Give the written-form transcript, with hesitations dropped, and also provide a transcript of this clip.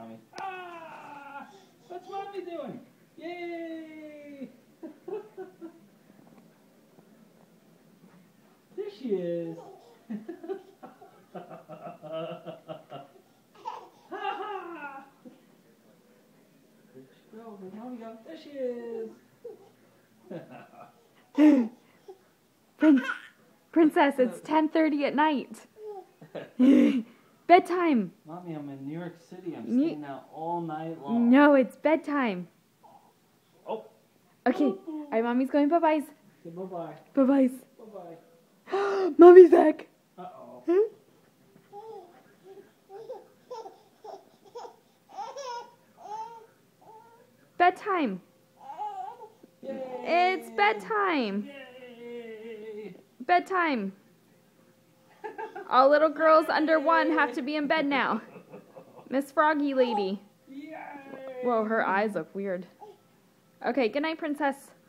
Mommy. Ah! What's Mommy doing? Yay! There she is. Where'd Mommy go? There she is. Princess, it's 10:30 at night. Bedtime. Mommy, I'm in New York City. I'm staying out all night long. No, it's bedtime. Oh. Okay. All right, Mommy's going bye-byes. Okay, bye-bye. Bye-byes. Bye-bye. Mommy's back. Uh-oh. Bedtime. Yay. It's bedtime. Yay. Bedtime. All little girls under 1 have to be in bed now. Miss Froggy lady. Yay. Whoa, her eyes look weird. Okay, good night, Princess.